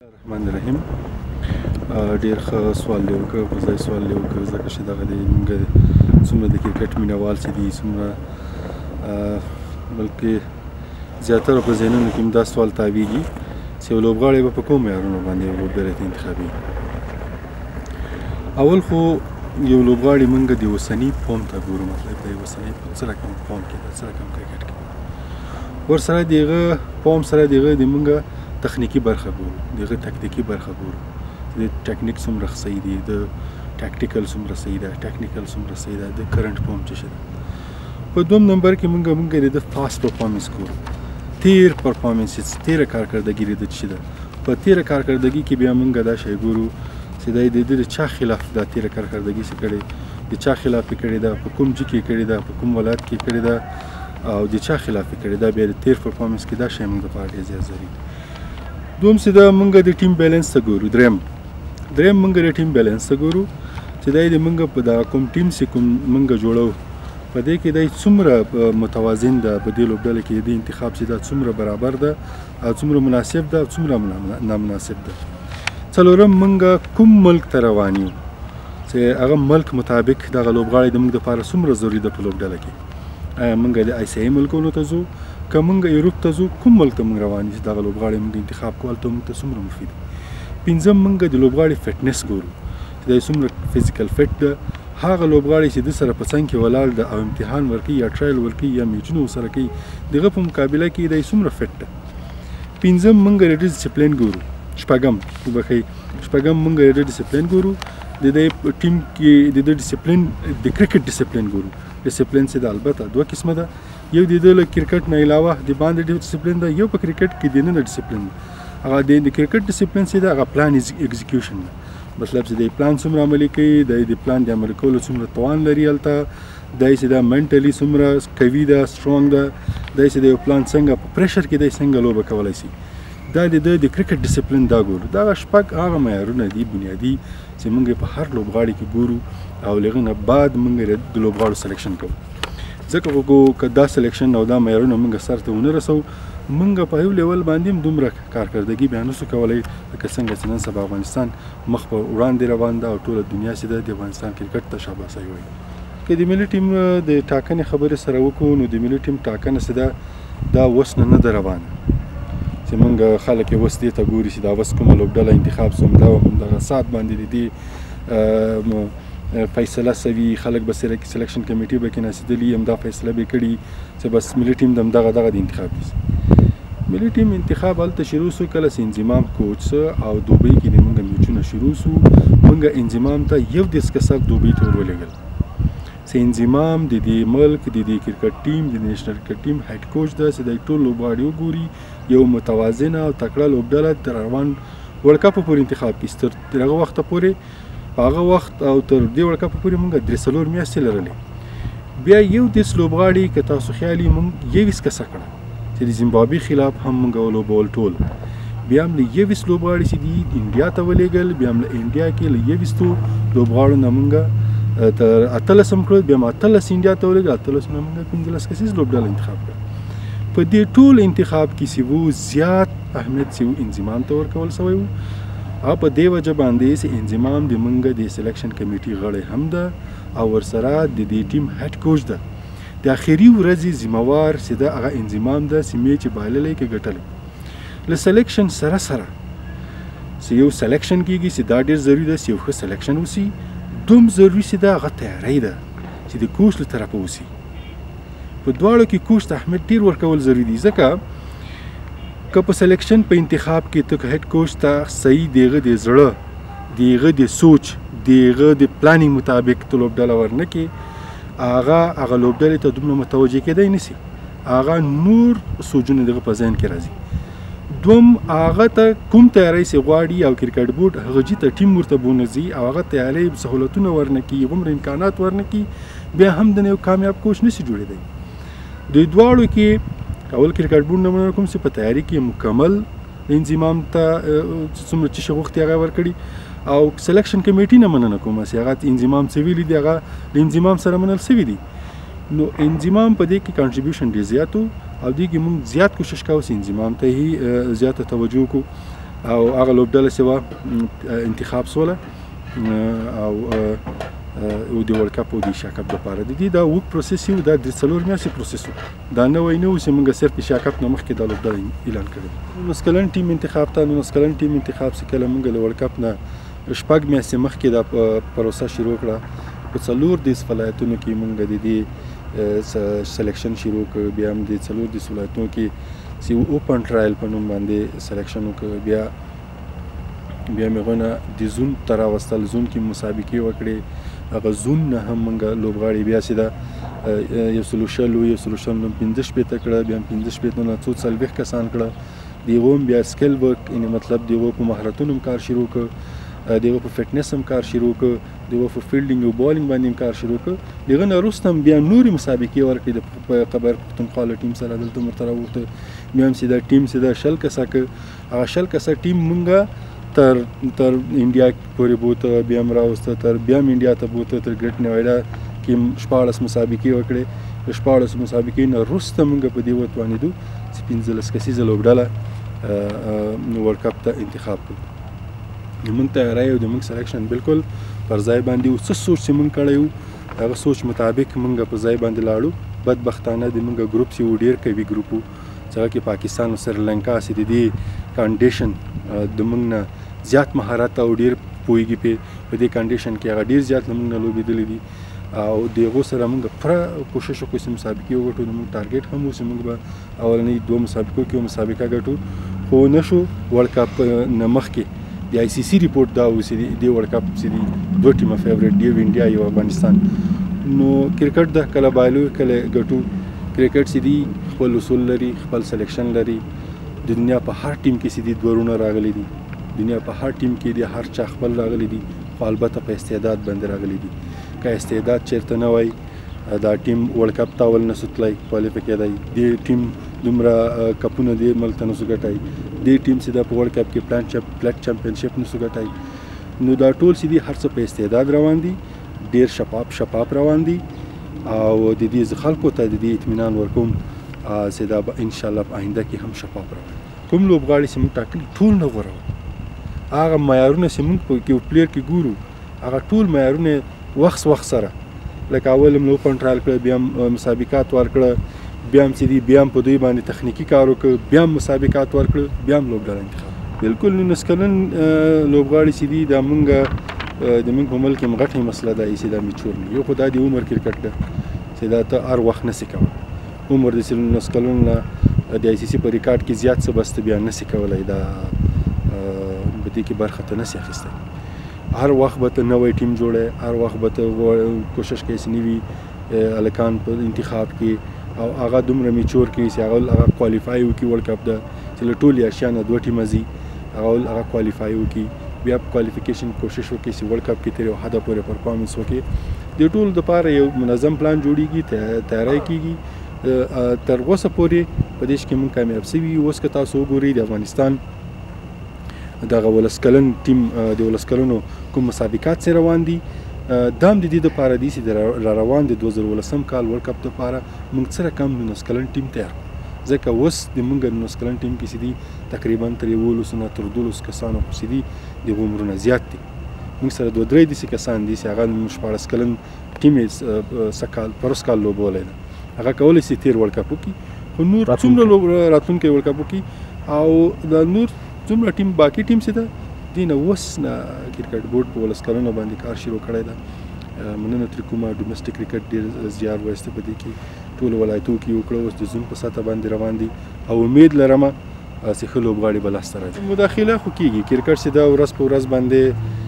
الرحمن الرحیم ډیر ښه سوال دی وکړ، په ځای سوال دی وکړ، ځکه چې دغه دی موږ څومره د کرکټ مینوال چې دي څومره بلکې زیاتره په ذهنونو کې دا سوال تاویږي چې یو لوبغاړی به په کوم معیارونو باندې یو لوبډلې ته انتخابي. اول خو یو لوبغاړی موږ د اوسني فورم ته ګورو، مطلب د اوسني څه رقم فورم کې ده، څه رقم کرکټ کې ورسره د هغه فورم سره د هغه د موږ تخنیکی برخه ګورو، دغه تکتیکي برخه ګورو، د ټیکنیک څومره صحیح دی، د ټاکټیکل څومره صحیح ده، ټیکنیکل څومره صحیح ده، د کرنٹ فورم څه شي ده. په دوم نمبر کې موږ د فاست پرفارمنس ګورو، تیر پرفارمنس، تیره کارکردګي د څه ده. په تیره کارکردګي کې بیا موږ دا شی ګورو چې د چا خلاف دا تیره کارکردګي څه کړې، د چا خلاف یې کړې ده، په کوم ځای کې کړې ده، په کوم ولایت کې کړې ده او د چا خلاف یې کړې ده. بیا د تیر پرفارمنس کې دا شی موږ لپاره ډېر زیات ضروري دی. دوم چې دا موږ د ټیم بیلنس ته ګورو. دریم موږ د ټیم بیلنس ته ګورو چې دا د موږ په دا کوم ټیم چې کوم موږ جوړو په دې کې دا څومره متوازن ده، په دې لوبډلې کې د انتخاب چې دا څومره برابر ده او څومره مناسب ده او څومره نامناسب ده. څلورم موږ کوم ملک ته روان یو چې هغه ملک مطابق دغه لوبغاړی د موږ دپاره څومره ضروري ده په لوبډله کې. آیا موږ د آسیایي ملکونو ته ځو که موږ یورپ ته ځو، کوم ملک ته موږ روان یو چې دغه لوبغاړی موږ انتخاب کول ته موږ ته څومره مفید دی. پنځم موږ د لوبغاړي فټنس ګورو چې دا څومره فزیکل فټ ده. هغه لوبغاړی چې د سره په څنګ کې ولاړ ده او امتحان ورکوي یا ټرایل ورکوي یا میچونه ورسره کوي، دغه په مقابله کې دی څومره فټ ده. پنځم موږ د ډسپلین ګورو. شپږم موږ د ډسپلین ګورو، د دې ټیم کې د ډسپلین د کرکټ ډسپلین ګورو. ډسپلین چې ده البته دوه قسمه ده، یو د دې له کرکټ نه علاوه د باندې ډسپلین ده، یو په کرکټ کې دننه ډسپلین ده. هغه د کرکټ ډسپلین چې ده هغه پلان ایگزیکیوشن ده، مطلب چې د پلان څومره عملي کوي، د پلان د عملي کولو څومره توان لري، هلته دی چې دا منټلي څومره قوي ده، سټرونګ ده، دی چې د یو پلان څنګه په پریشر کې دی څنګه لوبه کولی شي. دا د کرکټ ډسپلین دا ګورو. دغه شپږ هغه معیارونه دي بنیادي چې موږ په هر لوبغاړي کې ګورو او له هغه نه بعد موږ د لوبغاړو سلیکشن کوو. ځکه خو که دا سلیکشن او دا معیارونه موږ سر ته ونه رسو، موږ په یو لیول باندې هم دومره کارکردګي بیا نشو کولی لکه څنګه چې نن سبا افغانستان مخ په وړاندې روان ده او ټوله دنیا چې ده د افغانستان کرکټ ته شاباسي وایي. که د ملي ټیم د ټاکنې خبرې سره وکړو نو د ملي ټیم ټاکنه چې ده دا اوس نه ده روانه چې موږ خلک یې اوس دې ته ګوري چې دا اوس کومه لوبډله انتخاب سوم، دا همدغه ساعت باندې د دې فیصله سوي، خلک به سلیکشن کمیټي به کې ناستدلي، همدا فیصله به کړي چې بس ملي ټیم د همدغه د انتخاب کیږي. ملي ټیم انتخاب هلته شروع سو کله چې انضمام کوچ څه او دوبۍ کې د موږ میچونه شروع سو. موږ انضمام ته 10 کسان دوبۍ ته ورولېږل چې انضمام د دې ملک د دې کرکټ ټیم د نیشنل کرکټ ټیم هیډ کوچ ده چې د ټول لوبغاړي وګوري، یو متوازنه او تکړه لوبډله تر روان ورلډ کپ پورې انتخاب کړي. تر هغه وخته پورې په هغه وخت او تر دې ورلډ کپ پورې موږ 3 میاشتې لرلې. بیا یو دېس لوبغاړي که تاسو خیال یې موږ 21 کسه کړه چې د زیمبابوې خلاف هم موږ ولوبول ټول. بیا هم له 21 لوبغاړي چې دي انډیا ته ولېږل، بیا هم له انډیا کې له 21 لوبغاړو نه موږ تر 18 کړل، بیا هم 18 انډیا ته ولېږل، 18 نه موږ 15 کسیز لوبډله انتخاب کړه. په دې ټول انتخاب کې چې وو زیات اهمیت چې وو انضمام ته ورکول سوی وو او په دې وجه باندې چې انضمام د موږ د سلیکشن کمیټي غړی هم ده او ورسره د دې ټیم هیډ کوچ ده. د اخري ورځې ذمهوار چې ده هغه انضمام ده چې میچ یې بایللی که ګټلی. له سلیکشن سره چې یو سلیکشن کېږي چې دا ډېر ضروري ده چې یو ښه سلیکشن وسي، دوم ضروري چې ده هغه تیاری ده چې د کوچ له طرفه وسي. په دواړو کې کوچ ته اهمیت ډېر ورکول ضروري دي، ځکه که په سلیکشن په انتخاب کې ته هیډ کوچ ته صحیح د هغه د زړه د هغه د سوچ د هغه د پلانینګ مطابق ته لوبډله ورنه کړې، هغه لوبډلې ته دومره متوجه کېدی نشي، هغه نور سوچونه دغه په ذهن کې راځي. دوم هغه ته کوم تیاری چې غواړي او کرکټ بورډ هغه جي ته ټیم ورته بونځي او هغه تیاری سهولتونه ورنه کړي، هغومره امکانات ورنه کړي، بیا هم د یو کامیاب کوچ نشي جوړېدی. دوی دواړو کې اول کرکټ بورډ نه مننه کوم چې په تیاری کې مکمل انضمام ته څومره چې غوښتي هغه ورکړي، او سلیکشن کمیټي نه مننه کوم چې هغه انضمام څه ویلي دي، هغه د انضمام سره منل شوي دي. نو انضمام په دې کې کنټریبیوشن ډېر زیات و او دې کې موږ زیات کوشش کوو چې انضمام ته یې زیاته توجه وکړو او هغه لوبډله چې وه انتخاب سوله او د ورلډ کپ او د ایشیا کپ دپاره د دې دا اوږد پروسس و دا 3 میاشتې پروسس و دا نوی نه و چې موږ صرف ایشیا کپ نه مخکې دا لوبډله اعلان کړې 19 کلن ټیم انتخاب ته 19 کلن ټیم انتخاب چې کله موږ له ورلډ کپ نه 6 میاشتې مخکې دا پروسه شروع کړه په 4 ولایتونو کې موږ د دې سلیکشن شروع کړ بیا هم د 4 ولایتونو کې چې اوپن ټرایل په نوم باندې سلیکشن وکړ بیا مې غوښتنه د زون ته راوستل زون کې مسابقې وکړې هغه زون نه هم موږ لوبغاړي بیا چې دا 15 شپېته کړه بیا 15 شپېته نه 40 کسان کړه د هغو هم بیا سکل ورک یعنې مطلب د هغو په مهارتونو هم کار شروع کړ د هغو په فټنس هم کار شروع کړ د هغو په فیلډینګ او بالینګ باندې هم کار شروع کړ د هغه نه وروسته هم بیا نورې مسابقې ورکړې د خیبر پښتونخوا له ټیم سره دلته موږ ته راوغوښته بیا هم چې دا ټیم چې دا 20 کسه کړ هغه 20 کسه ټیم موږ تر انډیا پورې بوته بیا هم راوسته بیا هم انډیا ته بوته تر ګریټ نوایډا کې 14 مسابقې وکړې 14 مسابقې نه وروسته موږ په دې وتوانېدو چې 15 کسیزه لوبډله ورلډ کپ ته انتخاب کړو موږ تیاری او د موږ سلیکشن بالکل پر ځای باندې و څه سوچ چې موږ کړی و هغه سوچ مطابق موږ په ځای باندې لاړو بدبختانه د موږ ګروپ چې و ډېر قوي ګروپ و چې هغه کې پاکستان او سریلانکا چې د دې کانډیشن د موږ نه زیات مهارت او ډېر پوهېږي په دې کانډیشن کې هغه ډېر زیات له موږ نه لوبېدلي دي او د هغو سره موږ پوره کوشش وکړو چې مسابقې وګټو زموږ ټارګېټ هم و چې موږ به اولنۍ 2 مسابقو کې مسابقه ګټو خو نه شو ورلډ کپ نه مخکې د آی سی سی ریپورټ دا و چې د ورلډ کپ چې دي 2 ټیمه فیورټ دی انډیا یو افغانستان نو کرکټ د کله بایلو کله ګټو کرکټ چې دي خپل اصول لري خپل سلیکشن لري د دنیا په هر ټیم کې چې دي دورونه راغلي دي دنیا په هر ټیم کې د هر چا خپل راغلي دي خو البته په استعداد باندې راغلي دي که استعداد چیرته نه وای دا ټیم ورلډ کپ ته ول نسو تللی کوالیفای کېدی دې ټیم دومره کپونه دې ملک ته نسو ګټی دې ټیم چې دا په ورلډ کپ کې پلیټ چمپینشپ نسو ګټی نو دا ټول چې دي هر څه په استعداد روان دي ډېر شفاف روان دي او د دې خلکو ته د دې اطمینان ورکوم چې دا به انشاءالله په آینده کې هم شفاف روان کوم لوبغاړي چې موږ ټاکلي ټول نه غوره هغه معیارونه چې موږ په پلیر کې ګورو هغه ټول معیارونه وخت سره لکه اول هم اوپن ټرایل کړه بیا هم مسابقات ورکړه بیا هم چې دي بیا هم په دوی باندې تخنیکي کار وکړه بیا هم مسابقات ورکړه بیا هم لوبډله انتخاب بالکل 19 کلن لوبغاړي چې دي دا موږ د موږ په ملک کې غټه مسله ده چې دا میچور نه یو خو دا د عمر کرکټ ده چې دا ته هر وخت نسي کولی عمر د 19 کلن نه د آی سی سی په ریکارډ کې زیات څه بس بیا نسي کولی دا په دې کې برخه ته نسي اخیستی هر وخت به ته نوی ټیم جوړی هر وخت به ته کوشش کوي چې نوي هلکان په انتخاب کې او هغه دومره میچور کړي چې هغه کوالیفای وکړي ورلډ کپ ده چې له ټولې اشیا نه 2 ټیمه ځي هغه کوالیفای وکړي بیا په کوالیفیکیشن کوشش وکړي چې ورلډ کپ کې تر یو حده پورې پرفارمنس وکړي د ټول دپاره یو منظم پلان جوړیږي تیاری کیږي تر اوسه پورې په دې کې موږ کامیاب سوي اوس که تاسو وګورئ د افغانستان دغه 19 کلن ټیم د 19 کلنو کوم مسابقات چې روان دي دا هم د دې دپاره دي چې را روان د 2019 کال ورلډ کپ دپاره موږ څه رقم 19 کلن ټیم تیار ځکه اوس د موږ 19 کلن ټیم کې چې دي تقریبا تر 11 نه تر 12 کسانو چې دي د عمرونه زیات دي موږ سره 2-3 داسې کسان دي چې هغه 14 کلن ټیم یې پروس کال لوبولی ده هغه کولی شي تیر ورلډ کپ وکړي خو نور څومره راتلونکی ورلډ کپ وکړي او دا نور څومره ټیم باقي ټیم چې ده دې نه اوس نه کرکټ بورډ په 19 کلنو باندې کار شروع کړی ده مننه ترې کومه ډومسټک کرکټ ډېر زیار وایسته په دې کې ټولو ولایتو کې وکړه اوس د زون په سطح باندې روان دي او امید لرمه چې ښه لوبغاړي به لاسته راځي مداخله خو کېږي کرکټ چې دا ورځ په ورځ باندې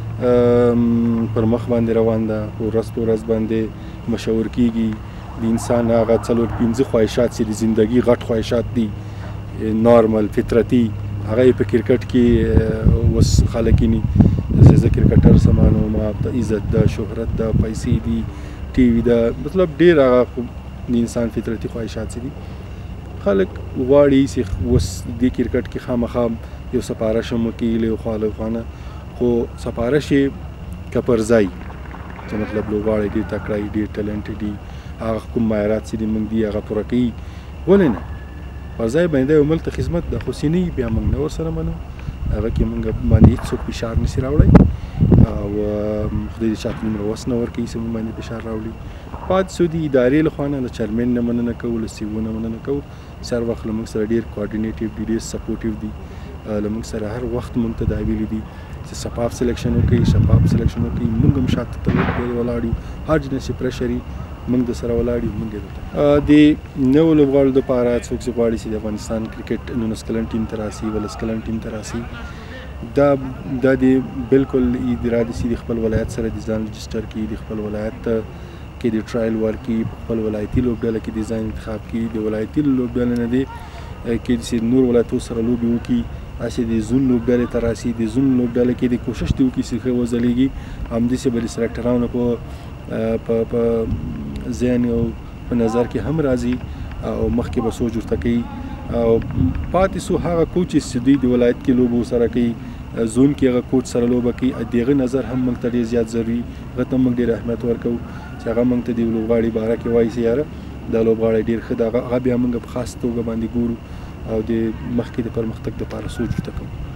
پر مخ باندې روان ده ورځ په ورځ باندې مشهور کېږي د انسان هغه 4-5 خواهشات چې د زندګي غټ خواهشات دي نارمل فطرتي هغه په کرکټ کې اوس خلک یې زه کرکټر سمانو ما د عزت ده شهرت ده پیسې دي ټي وي ده مطلب ډېر هغه د انسان فطرتي خواهشات چې دي خلک غواړي چې اوس دې کرکټ کې خامخا یو سپارش هم وکړي له خوا له خوانه خو سپارش یې که پر ځای چې مطلب لوبغاړی ډېر تکړه وي ډېر ټیلنټډ وي هغه کوم معیارات چې دي موږ دي هغه پوره کوي ولې نه پر ځای باندې یو ملک ته خدمت ده خو سینې بیا موږ نه ورسره منو هغه کې موږ باندې هېڅوک فشار نشي راوړی او خدای دې چاته دومره وس نه ورکوي چې موږ باندې فشار راوړي. پاتې شو د ادارې له خوا نه، له چیرمین نه مننه کوو، له سی او نه مننه کوو چې هر وخت له موږ سره ډېر کوارډینیټیو دي، ډېر سپورټیو دي، له موږ سره هر وخت موږ ته دا ویلي دي چې شفاف سلیکشن وکړئ، شفاف سلیکشن وکړئ. موږ هم شاته ولاړ یو، هر جنس پریشر موږ د سره ولاړ یو. موږ د نوو لوبغاړو دپاره څوک چې غواړي چې د افغانستان کرکټ 19 کلن ټیم ته راسي، 19 کلن ټیم ته راسي، دا د بالکل ارادې سي د خپل ولایت سره د ځان رجسټر کړي، د خپل ولایت کې د ټرایل ورکړي، په خپل ولایتي لوبډله کې د ځان انتخاب کړي، د ولایتي لوبډله نه دی کې چې نور ولایتونو سره لوبې وکړي، هسې د زون لوبډلې ته راسي، د زون لوبډله کې د کوشش دې وکړي چې ښه وځلېږي. همداسې به د سلیکټرانو په ذهن او په نظر کې هم راځي او مخکې به سوچ ورته کوي. او پاتې سو هغه کوچز چې دوی د ولایت کې لوبه ورسره کوي، زون کې هغه کوچ سره لوبه کوي، د هغه نظر هم موږ ته ډېر زیات ضروري، هغه ته موږ ډېر اهمیت ورکوو چې هغه موږ ته د یو لوبغاړي باره کې وایي چې یاره دا لوبغاړی ډېر ښه ده. هغه بیا موږ په خاص توګه باندې ګورو او د مخکې د پرمختګ دپاره سوچ ورته کوو.